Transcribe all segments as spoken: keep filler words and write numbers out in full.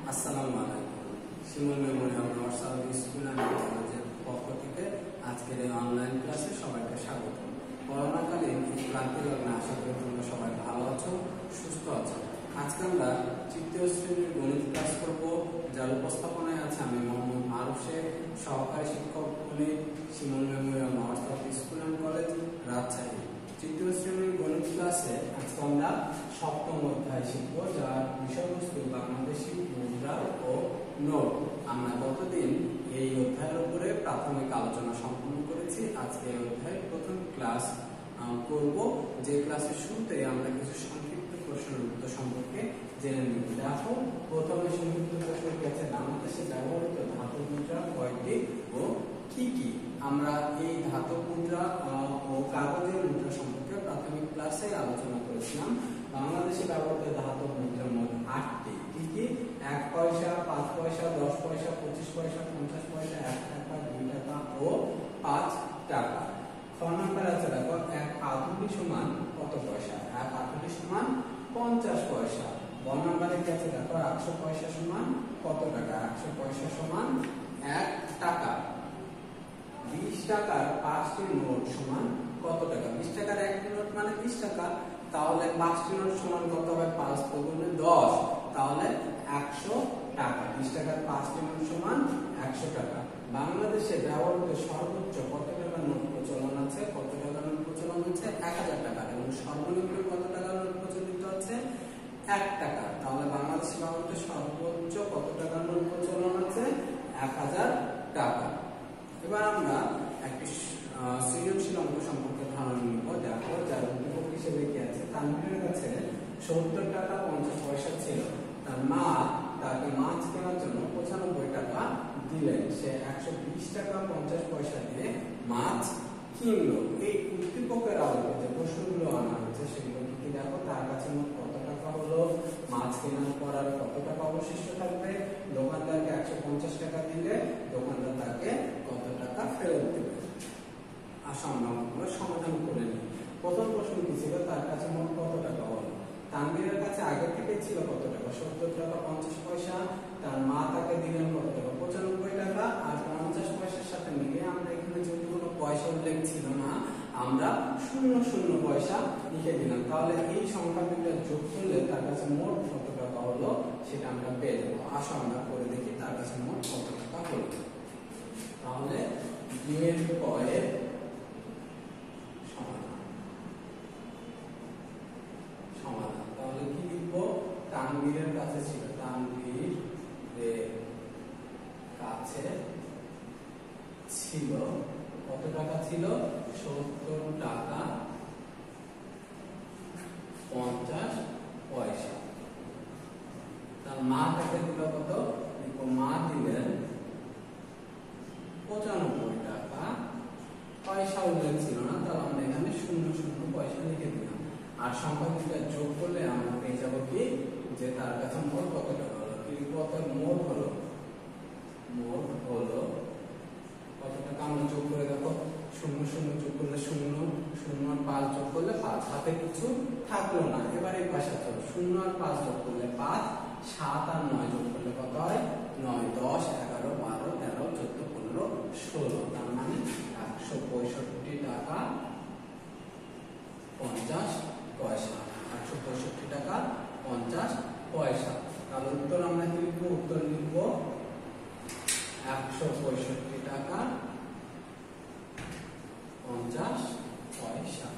আসসালামু আলাইকুম। Shimul memorial nursery school and কলেজের পক্ষ থেকে আজকের এই অনলাইন ক্লাসে সবাইকে স্বাগত। করোনাকালীন ক্লান্তি লগ্নে আশা করি তোমরা সবাই ভালো আছো, সুস্থ আছো। আজকে আমরা তৃতীয় শ্রেণীর গণিত ক্লাস করব, যার উপস্থাপনায় আছে আমি মোহাম্মদ মারুফ শেখ, সহকারী শিক্ষক গণিত, Shimul memorial nursery school and college, Rajshahi. তৃতীয় শ্রেণীর গণিত ক্লাসে আজকে আমরা সপ্তম অধ্যায় শিখবো, যার বিষয়বস্তু বাংলাদেশি মুদ্রা ও নোট। আমরা গতদিন এই অধ্যায়ের উপরে প্রাথমিক আলোচনা সম্পন্ন করেছি। আজকে এই অধ্যায়ের প্রথম ক্লাস করব, যে ক্লাসের শুরুতে আমরা কিছু সংক্ষিপ্ত প্রশ্নের উত্তর সম্পর্কে জেনে নিব। দেখো, প্রথমে সংক্ষিপ্ত প্রশ্ন আছে বাংলাদেশে ব্যবহৃত ধাতব মুদ্রা কয়টি ও কি কি। আমরা এই ধাতব মুদ্রা ও কাগজের মুদ্রা সম্পর্কে প্রাথমিক ক্লাসে আলোচনা করেছিলাম। বাংলাদেশে ব্যবহৃত ধাতব মুদ্রা মোট আটটি। কি কি? এক পয়সা, পাঁচ পয়সা, দশ পয়সা, পঁচিশ পয়সা, পঞ্চাশ পয়সা, এক টাকা, দুই টাকা ও পাঁচ টাকা। খ নম্বর আছে, দেখো, এক আধুলি সমান কত পয়সা? এক আধুলি সমান পঞ্চাশ পয়সা। গ নম্বরে কি আছে, দেখো, একশো পয়সা সমান কত টাকা? একশো পয়সা সমান এক টাকা। বিশ টাকার পাঁচটি নোট সমান কত টাকা? বিশ টাকার একটি নোট মানে বিশ টাকা, তাহলে পাঁচটি নোট সমান কত হবে? পাঁচ দুগুণে দশ, তাহলে একশো টাকা। বিশ টাকার পাঁচটি নোট সমান একশো টাকা। বাংলাদেশে ব্যবহৃত সর্বোচ্চ কত টাকার নোট প্রচলন আছে? কত টাকার নোট প্রচলন হচ্ছে? এক হাজার টাকা। এবং সর্বনিম্ন কত টাকার নোট প্রচলিত আছে? এক টাকা। তাহলে বাংলাদেশে ব্যবহৃত সর্বোচ্চ কত টাকার নোট প্রচলন আছে? এক হাজার টাকা। এবার আমরা একটি সৃজনশীল অঙ্ক সম্পর্কে ধারণা নিব। দেখো, যার উদ্দীপক হিসেবে কি আছে, তানভীরের কাছে সত্তর টাকা পঞ্চাশ পয়সা ছিল। তার মা তাকে মাছ কেনার জন্য পঁচানব্বই টাকা দিলেন। সে একশো বিশ টাকা পঞ্চাশ পয়সা দিয়ে মাছ কিনলো। এই উদ্দীপকের আলোকে যে প্রশ্নগুলো আনা হয়েছে সেগুলো কি কি? দেখো, তার কাছে মোট কত টাকা হলো, মাছ কেনার পর আর কত টাকা অবশিষ্ট থাকবে, দোকানদারকে একশো পঞ্চাশ টাকা দিলে দোকানদার তাকে কত টাকা ফেরত দেবে। আসো আমরা সমাধান করে নিই। প্রথম প্রশ্ন কি ছিল? তার কাছে মোট কত টাকা হলো। তানভীরের কাছে আগে থেকে ছিল কত টাকা? সত্তর টাকা পঞ্চাশ পয়সা। তার মা তাকে দিলেন কত টাকা? পঁচানব্বই টাকা। আর পঞ্চাশ পয়সার সাথে মিলিয়ে আমরা এখানে যেহেতু কোনো পয়সা উল্লেখ ছিল না, আমরা শূন্য শূন্য পয়সা লিখে দিলাম। তাহলে এই সংখ্যা দুটো যোগ করলে তার কাছে মোট কত টাকা হলো সেটা আমরা পেয়ে যাবো। আসো আমরা করে দেখি তার কাছে মোট কত টাকা হলো। তাহলে দুইয়ের পরে সমাধান সমাধান তাহলে কি লিখবো? তানভীরের কাছে ছিল, তানভীরের কাছে ছিল কত টাকা ছিল? সত্তর টাকা পঞ্চাশ পয়সা। তার মা তাকে দিল কত? মা দিলেন পঁচানব্বই টাকা। পয়সা উল্লেখ ছিল না, তাহলে আমরা এখানে শূন্য শূন্য পয়সা লিখে দিলাম। আর সংখ্যা দুটো যোগ করলে আমরা পেয়ে যাবো কি, যে তার কাছে মোট কত টাকা হলো। কি কত? মোট হলো মোট হলো কত টাকা? আমরা যোগ করে দেখো, শূন্য শূন্য যোগ করলে শূন্য, শূন্য আর পাঁচ যোগ করলে পাঁচ, হাতে কিছু থাকলো না। এবার এই পাশে চলো, শূন্য আর পাঁচ যোগ করলে পাঁচ, সাত আর নয় যোগ করলে কত হয়? নয়। দশ, এগারো, বারো, তেরো, চোদ্দ, পনেরো, ষোলো। তার মানে একশো পঁয়ষট্টি টাকা পঞ্চাশ পয়সা। একশো পঁয়ষট্টি টাকা পঞ্চাশ পয়সা। তাহলে উত্তর আমরা কি লিখবো? উত্তর লিখবো একশো পঁয়ষট্টি টাকা পঞ্চাশ পয়সা।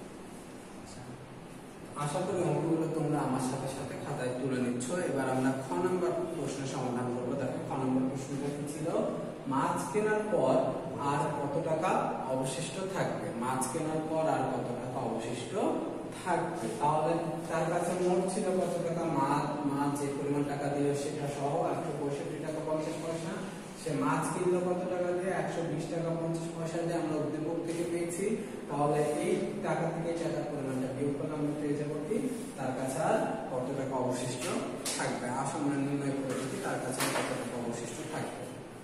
আশা করি অঙ্কগুলো তোমরা আমার সাথে সাথে খাতায় তুলে নিচ্ছ। এবার আমরা খ নম্বর প্রশ্নের সমাধান করবো। দেখো, খ নম্বর প্রশ্নটা কি ছিল? মাছ কেনার পর আর কত টাকা অবশিষ্ট থাকবে? মাছ কেনার পর আর কত টাকা অবশিষ্ট থাকবে? তাহলে তার কাছে মোট ছিল কত টাকা? মাছ মাছ যে পরিমাণ টাকা দিল সেটা সহ একশো পঁয়ষট্টি টাকা পঞ্চাশ পয়সা। সে মাছ কিনলো কত টাকা দিয়ে? একশো বিশ টাকা পঞ্চাশ পয়সা দিয়ে। আমরা উদ্দীপক থেকে পেয়েছি, তাহলে এই টাকা থেকে টাকার পরিমাণটা বিয়োগ করলে আমরা পেয়ে যাবো কি, তার কাছে আর কত টাকা অবশিষ্ট থাকবে। আসলে আমরা নির্ণয় করে দেখি তার কাছে কত টাকা অবশিষ্ট থাকবে।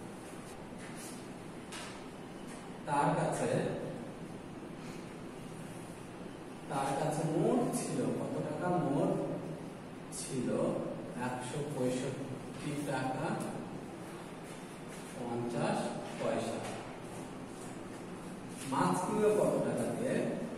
তার কাছে তার কাছে মোট ছিল কত টাকা? মোট ছিল একশো পঁয়ষট্টি টাকা পঞ্চাশ পয়সা। মাছ কিনলো কত টাকা দিয়ে?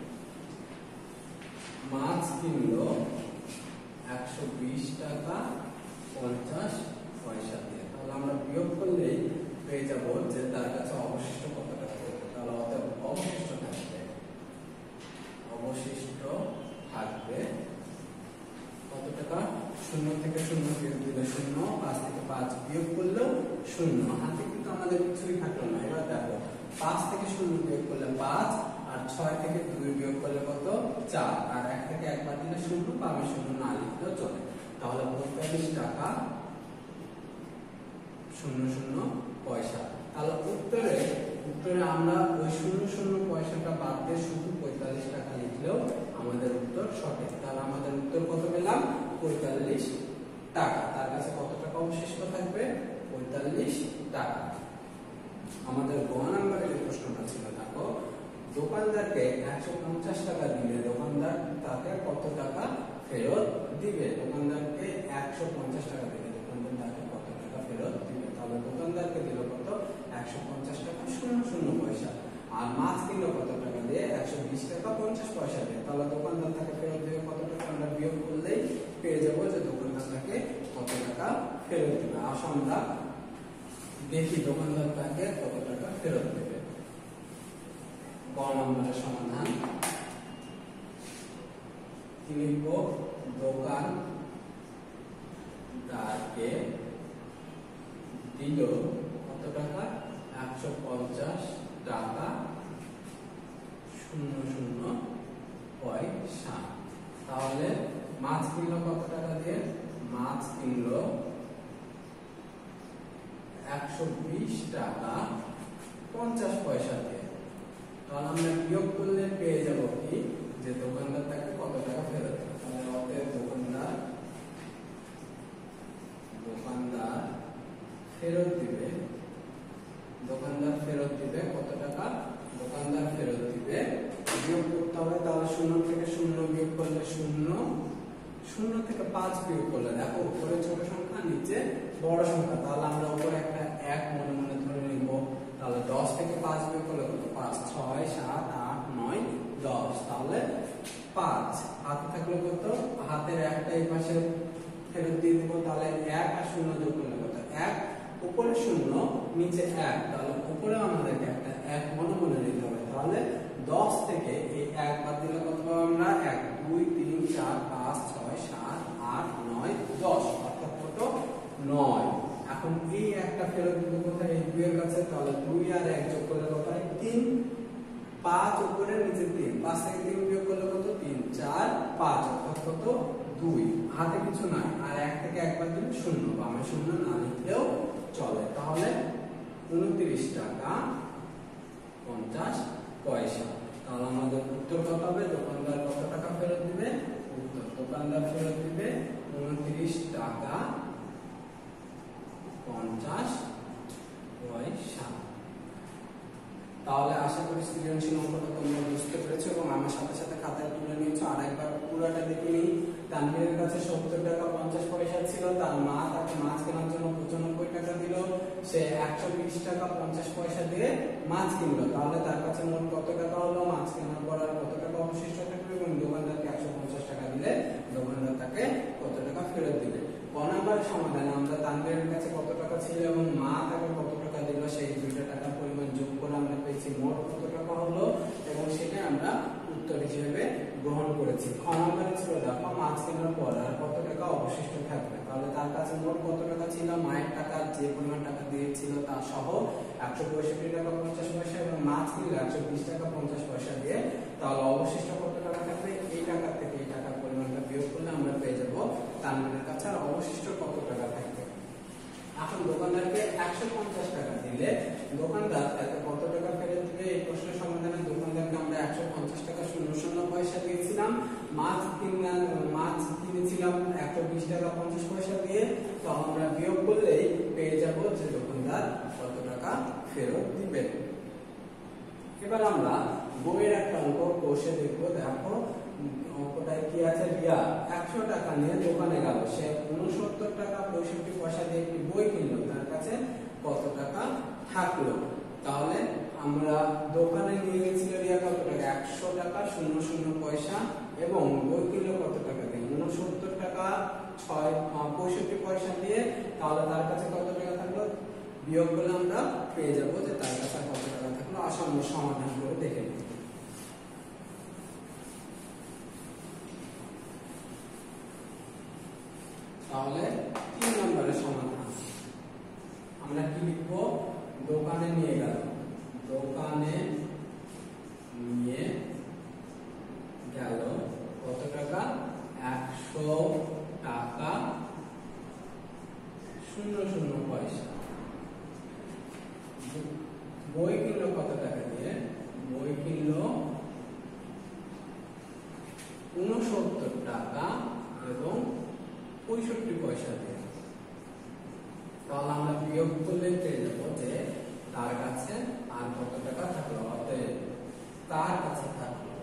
মাছ কিনলো একশো বিশ টাকা পঞ্চাশ পয়সা দিয়ে। তাহলে আমরা বিয়োগ করলেই পেয়ে যাব যে তার কাছে অবশিষ্ট কত টাকা থাকবে। তাহলে অতএব অবশিষ্ট থাকবে অবশিষ্ট থাকবে কত টাকা? শূন্য থেকে শূন্য বিয়োগ দিলে শূন্য, পাঁচ থেকে পাঁচ বিয়োগ করলেও শূন্য। হাতে কিন্তু আমাদের কিছুই থাকলো না। এবার দেখো, পাঁচ থেকে শূন্য বিয়োগ করলে পাঁচ, আর ছয় থেকে দুই বিয়োগ করলে কত? চার, আর এক থেকে একবার দিলে শূন্য, পাবে শূন্য না লিখলেও চলে। তাহলে পঁয়তাল্লিশ টাকা শূন্য শূন্য পয়সা। তাহলে উত্তরে উত্তরে আমরা ওই শূন্য শূন্য পয়সাটা বাদ দিয়ে শুধু পঁয়তাল্লিশ টাকা লিখলেও আমাদের উত্তর সঠিক। তাহলে আমাদের উত্তর কত পেলাম? পঁয়তাল্লিশ টাকা। তার কাছে কত টাকা অবশিষ্ট থাকবে? পঁয়তাল্লিশ টাকা। আমাদের গ নাম্বারের যে প্রশ্নটা ছিল, দেখো, দোকানদারকে একশো পঞ্চাশ টাকা দিলে দোকানদার তাকে কত টাকা ফেরত দিবে? দোকানদারকে একশো পঞ্চাশ টাকা দিলে দোকানদার তাকে কত টাকা ফেরত দিবে? তাহলে দোকানদারকে দিল কত? একশো পঞ্চাশ টাকা শূন্য শূন্য পয়সা। আর মাছ কিনলো কত টাকা দিয়ে? একশো বিশ টাকা পঞ্চাশ পয়সা দিয়ে। তাহলে দোকানদার তাকে ফেরত দিবে কত টাকা? আমরা বিয়োগ করলেই পেয়ে যাবো যে দোকানদার তাকে কত টাকা ফেরত দিবে। আসো আমরা দেখি দোকানদার তাকে কত টাকা ফেরত দেবে। গ নম্বরের সমাধান কি লিখব? দোকানদারকে দিল কত টাকা? একশো পঞ্চাশ টাকা শূন্য শূন্য পয়সা। তাহলে মাছ কিনলো কত টাকা দিয়ে? মাছ কিনলো একশো বিশ টাকা পঞ্চাশ পয়সা দিয়ে। তাহলে আমরা বিয়োগ করলে পেয়ে যাব কি? যে দোকানদার তাকে কত টাকা ফেরত দেবে। তাহলে অতএব দোকানদার দোকানদার ফেরত দিবে দোকানদার ফেরত দিবে কত টাকা? দোকানদার ফেরত দিবে, বিয়োগ করতে হবে। তাহলে শূন্য থেকে শূন্য বিয়োগ করলে শূন্য, শূন্য থেকে পাঁচ বিয়োগ করলে দেখো উপরে ছোট সংখ্যা নিচে বড় সংখ্যা। তাহলে আমরা উপরে একটা এক মনে মনে ধরে নিব। তাহলে দশ থেকে পাঁচ বিয়োগ করলে কত? পাঁচ, ছয়, সাত, আট, নয়, দশ। তাহলে পাঁচ হাতে থাকলে কত? হাতের একটা এই পাশে ফেরত দিয়ে দেবো। তাহলে এক আর শূন্য যোগ করলে কত? এক, উপরে শূন্য নিচে এক। তাহলে উপরে আমাদেরকে একটা এক মনে মনে নিতে হবে। তাহলে দশ থেকে এই এক বাদ দিলে কত পাবো আমরা? এক, দুই, তিন, চার, পাঁচ, ছয়, সাত, আট, নয়, দশ। অর্থাৎ কত? নয়। এখন এই একটা ফেরত দিব কোথায়? এই দুইয়ের কাছে। তাহলে দুই আর এক যোগ করলে কত হয়? তিন। পাঁচ উপরে নিচে তিন, পাঁচ থেকে তিন বিয়োগ করলে কত? তিন, চার, পাঁচ। অর্থাৎ কত? দুই। হাতে কিছু নাই, আর এক থেকে একবার দিলে শূন্য, বামে শূন্য না লিখলেও চলে। তাহলে উনত্রিশ টাকা পঞ্চাশ পয়সা। তাহলে আমাদের উত্তর কত হবে? দোকানদার কত টাকা ফেরত দিবে? উত্তর দোকানদার ফেরত দিবে উনত্রিশ টাকা পঞ্চাশ পয়সা। তাহলে আশা করি সৃজনশীল অঙ্কটা তোমরা বুঝতে পেরেছো এবং আমার সাথে সাথে খাতায় তুলে নিয়েছো। আর একবার পুরোটা দেখে নিই। তানভীরের কাছে সত্তর টাকা পঞ্চাশ পয়সা ছিল। তার মা তাকে মাছ কেনার জন্য পঁচানব্বই টাকা দিল। সে একশো বিশ টাকা পঞ্চাশ পয়সা দিয়ে মাছ কিনলো। তাহলে তার কাছে মোট কত টাকা হলো? মাছ কেনার পর আর কত টাকা অবশিষ্ট থাকবে? এবং দোকানদারকে একশো পঞ্চাশ টাকা দিলে দোকানদার তাকে কত টাকা ফেরত দিবে। ক নম্বরের সমাধানে আমরা তানভীরের কাছে কত টাকা ছিল এবং মা তাকে কত টাকা দিল সেই দুইটা টাকার পরিমাণ যোগ করে আমরা পেয়েছি মোট কত টাকা হলো, এবং সেটা আমরা উত্তর হিসেবে গ্রহণ করেছি। খ নম্বরে ছিল দেখো মাছ কেনার পর আর কত টাকা অবশিষ্ট থাকবে। তাহলে তার কাছে মোট কত টাকা ছিল? মায়ের টাকা যে পরিমাণ টাকা দিয়েছিল তা সহ একশো পঁয়ষট্টি টাকা পঞ্চাশ পয়সা, এবং মাছ কিনলে একশো বিশ টাকা পঞ্চাশ পয়সা দিয়ে। তাহলে অবশিষ্ট কত টাকা থাকবে? এই টাকা থেকে এই টাকার পরিমাণটা বিয়োগ করলে আমরা পেয়ে যাবো তানভীরের কাছে আর অবশিষ্ট কত টাকা থাকবে। এখন দোকানদারকে একশো পঞ্চাশ টাকা দিলে দোকানদার তাকে কত টাকা ফেরত দিবে? এই প্রশ্নের সমাধানে দোকানদারকে আমরা একশো পঞ্চাশ টাকা শূন্য শূন্য পয়সা দিয়েছিলাম, মাছ কিনা মাছ কিনেছিলাম একশো বিশ টাকা পঞ্চাশ পয়সা দিয়ে। তো আমরা বিয়োগ করলেই পেয়ে যাব যে দোকানদার কত টাকা ফেরত দিবে। এবার আমরা বইয়ের একটা অঙ্ক কষে দেখবো। দেখো অঙ্কটায় কি আছে, রিয়া একশো টাকা নিয়ে দোকানে গেল, সে উনসত্তর টাকা পঁয়ষট্টি পয়সা দিয়ে একটি বই কিনলো, তার কাছে কত টাকা থাকলো? তাহলে আমরা দোকানে নিয়ে গেছিল রিয়া কত টাকা, একশো টাকা শূন্য শূন্য পয়সা, এবং বই কিনলো কত টাকা দিয়ে, উনসত্তর টাকা ছয় পঁয়ষট্টি পয়সা দিয়ে। তাহলে তার কাছে কত টাকা থাকলো? বিয়োগ করলে আমরা পেয়ে যাবো যে তার কাছে কত টাকা থাকলো। আসলে আমরা সমাধান করে দেখে নিই। তাহলে তিন নম্বরের সমাধান আমরা কি লিখবো, দোকানে নিয়ে গেল, দোকানে নিয়ে গেল কত টাকা, একশো টাকা শূন্য শূন্য পয়সা। বই কিনলো কত টাকা দিয়ে, বই কিনলো উনসত্তর টাকা এবং পঁয়ষট্টি পয়সা দিয়ে। তাহলে আমরা বিয়োগ করলে পেয়ে যাবো যে তার কাছে আর কত টাকা থাকলো, অতএব তার কাছে থাকলো,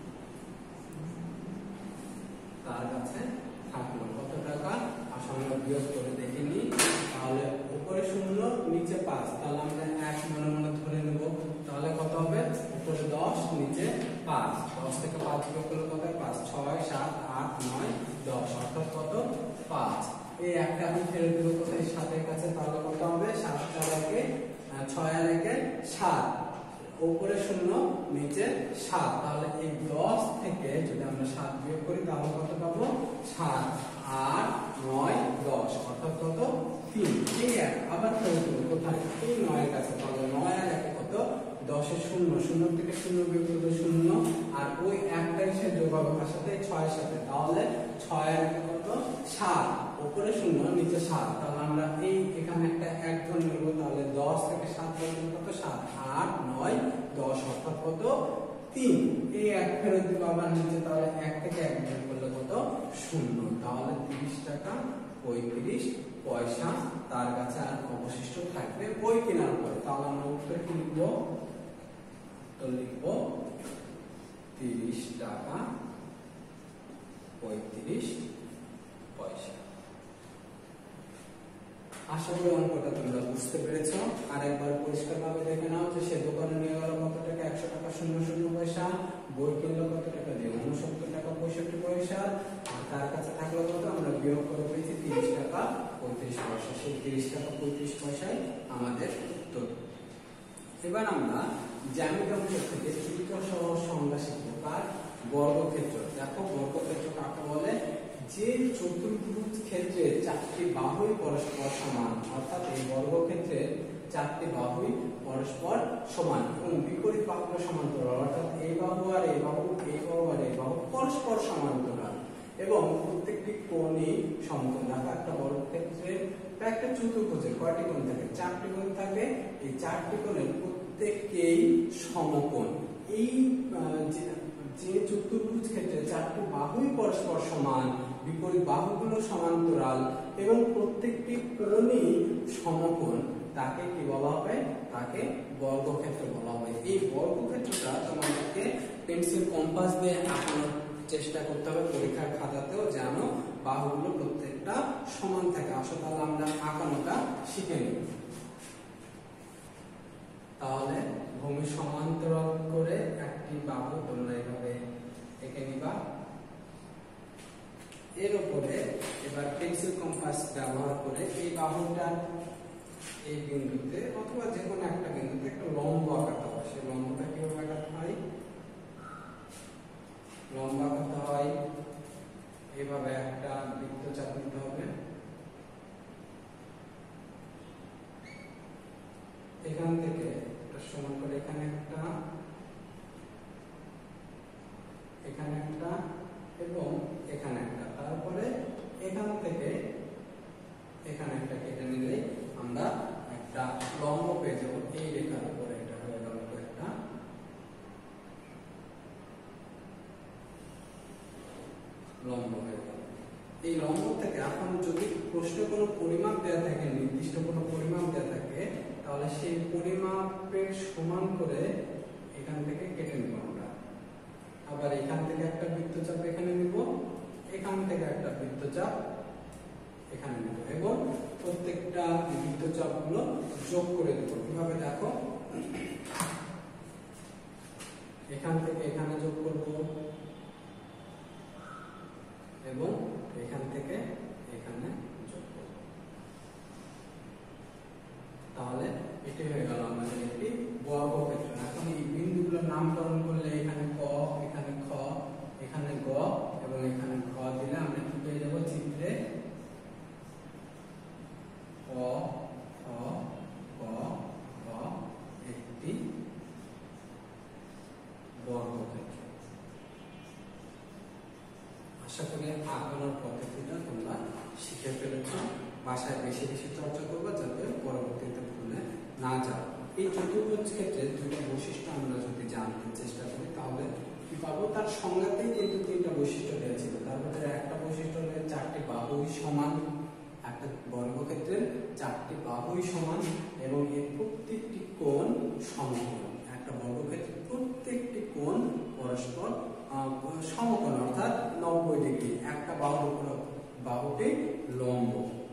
তার কাছে থাকলো কত টাকা। আসলে আমরা বিয়োগ করে দেখে নিই। তাহলে উপরে শূন্য নিচে পাঁচ, তাহলে আমরা এক মনে মনে ধরে নেব। তাহলে কত হবে, উপরে দশ নিচে পাঁচ, দশ থেকে পাঁচ বিয়োগ করলে কত হয়, পাঁচ, ছয় সাত আট নয় দশ, অর্থাৎ কত, পাঁচ। এই একটা আমি ফেরত দেবো কোথায়, সাতের কাছে। তাহলে কত হবে, সাত চার একে ছয় আর একে সাত, উপরে শূন্য নিচে সাত। তাহলে এই দশ থেকে যদি আমরা সাত বিয়োগ করি তাহলে কত পাবো, সাত আট নয় দশ, অর্থাৎ কত, তিন। এই এক আবার ফেরত দেবো কোথায়, এই নয়ের কাছে। তাহলে নয় আর একে কত, দশের শূন্য, শূন্য থেকে শূন্য বিয়োগ করলে শূন্য, আর ওই একটা এসে যোগ হবে কার সাথে, ছয়ের সাথে। তাহলে ছয় আর একে কত, সাত, উপরে শূন্য নিচে সাত। তাহলে আমরা এই এখানে একটা এক ধরে নেব। তাহলে দশ থেকে সাত পর্যন্ত কত, সাত আট নয় দশ, অর্থাৎ কত, তিন। এই এক ফেরত দিব আবার নিচে। তাহলে এক থেকে এক বিয়োগ করলে কত, শূন্য। তাহলে তিরিশ টাকা পঁয়ত্রিশ পয়সা তার কাছে আর অবশিষ্ট থাকবে বই কেনার পরে। তাহলে আমরা উত্তর কি লিখবো, তো লিখবো তিরিশ টাকা পঁয়ত্রিশ পয়সা। আশা করি অঙ্কটা তোমরা বুঝতে পেরেছো। আর একবার পরিষ্কার ভাবে দেখে নাও যে সে দোকানে নিয়ে গেল কত টাকা, একশো টাকা শূন্য শূন্য পয়সা, বই কিনলো কত টাকা দিয়ে, উনসত্তর টাকা পঁয়ষট্টি পয়সা, আর তার কাছে থাকলো কত, আমরা বিয়োগ করে পেয়েছি তিরিশ টাকা পঁয়ত্রিশ পয়সা। সেই তিরিশ টাকা পঁয়ত্রিশ পয়সায় আমাদের উত্তর। এবার আমরা জ্যামিতি অংশ থেকে তৃতীয় সহজ সংজ্ঞা শিখবো, কার, বর্গক্ষেত্র। দেখো বর্গক্ষেত্র কাকে বলে, যে চতুর্ভুজ ক্ষেত্রে চারটি বাহুই পরস্পর সমান, অর্থাৎ এই বর্গক্ষেত্রের চারটি বাহুই পরস্পর সমান এবং বিপরীত বাহুগুলো সমান্তরাল, অর্থাৎ এই বাহু আর এই বাহু, এই বাহু আর এই বাহু পরস্পর সমান্তরাল এবং প্রত্যেকটি কোণই সমকোণ। দেখো একটা বর্গক্ষেত্রের বা একটা চতুর্ভুজে কয়টি কোণ থাকে, চারটি কোণ থাকে। এই চারটি কোণের প্রত্যেককেই সমকোণ। এই যে চতুর্ভুজ ক্ষেত্রে চারটি বাহুই পরস্পর সমান, বিপরীত বাহুগুলো সমান্তরাল এবং প্রত্যেকটি কোণই সমকোণ, তাকে কি বলা হবে, তাকে বর্গক্ষেত্র বলা হবে। এই বর্গক্ষেত্রটা তোমাদেরকে পেন্সিল কম্পাস দিয়ে আঁকানোর চেষ্টা করতে হবে পরীক্ষার খাতাতেও, যেন বাহুগুলো প্রত্যেকটা সমান থাকে। আসলে তাহলে আমরা আঁকানোটা শিখে নিই। তাহলে ভূমি সমান্তরাল করে একটি বাহু তোমরা এভাবে এঁকে নিবা। এর উপরে এবার পেন্সিল কম্পাস ব্যবহার করে এই বাহুটার এই বিন্দুতে অথবা যে কোনো একটা বিন্দুতে একটা লম্ব আঁকাতে হবে। সেই লম্বটা কিভাবে আঁকাতে হয়, লম্ব আঁকাতে হয় এইভাবে একটা বৃত্ত চাপ নিতে হবে। এখান থেকে একটা সমান করে এখানে একটা, এখানে একটা এবং এখানে একটা, তারপরে এখান থেকে এখানে একটা কেটে নিলে আমরা একটা লম্ব পেয়ে যাবো। এই রেখার উপরে এটা হয়ে গেল একটা লম্ব হয়ে গেল। এই লম্ব থেকে এখন যদি প্রশ্ন কোনো পরিমাপ দেওয়া থাকে, নির্দিষ্ট কোনো পরিমাপ দেওয়া থাকে, তাহলে সেই পরিমাপের সমান করে এখান থেকে কেটে নেব আমরা। আবার এখান থেকে একটা বৃত্তচাপ এখানে নিব, এখান থেকে একটা বৃত্তচাপ এখানে নিব এবং প্রত্যেকটা বৃত্তচাপগুলো যোগ করে দেব। কিভাবে দেখো, এখান থেকে এখানে যোগ করব এবং এখান থেকে এখানে যোগ করব। তাহলে এটি হয়ে গেল আমাদের একটি বর্গক্ষেত্র। এখন এই বিন্দুগুলোর নামকরণ করলে এখানে ক, এখানে খ, এখানে গ এবং এখানে ঘ দিলে আমরা কি পেয়ে যাব চিত্রে ক, খ, গ, ঘ একটি বর্গক্ষেত্র। আশা করি আঁকানোর পদ্ধতিটা তোমরা শিখে ফেলেছ। বাসায় বেশি বেশি চর্চা করবে যাতে পরবর্তীতে ভুলে না যাও। এই চতুর্ভুজ ক্ষেত্রে দুটো বৈশিষ্ট্য আমরা যদি জানতে চেষ্টা করি তাহলে কি পাবো, তার সংজ্ঞাতেই কিন্তু তিনটা বৈশিষ্ট্য দেওয়া ছিল। তার মধ্যে একটা বৈশিষ্ট্য হলো চারটি বাহুই সমান, একটা বর্গক্ষেত্রের চারটি বাহুই সমান এবং এর প্রত্যেকটি কোণ সমকোণ। একটা বর্গক্ষেত্রের প্রত্যেকটি কোণ পরস্পর সমকোণ অর্থাৎ নব্বই ডিগ্রি। একটা বাহুর উপর বাহুটি লম্ব।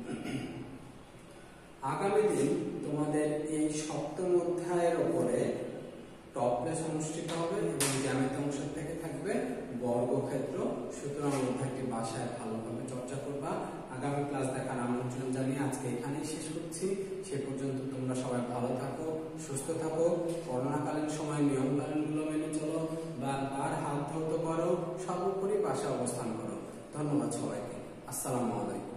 আগামী দিন তোমাদের এই সপ্তম অধ্যায়ের উপরে টপ ক্লাস অনুষ্ঠিত হবে এবং জ্যামিতি অংশ থেকে থাকবে বর্গক্ষেত্র। সুতরাং অধ্যায়টি বাসায় ভালোভাবে চর্চা করবা। আগামী ক্লাস দেখার আমন্ত্রণ জানিয়ে আজকে এখানেই শেষ করছি। সে পর্যন্ত তোমরা সবাই ভালো থাকো, সুস্থ থাকো, করোনাকালীন সময় নিয়ম কানুনগুলো মেনে চলো, বারবার হাত ধৌত করো, সর্বোপরি বাসায় অবস্থান করো। ধন্যবাদ সবাইকে। আসসালামু আলাইকুম।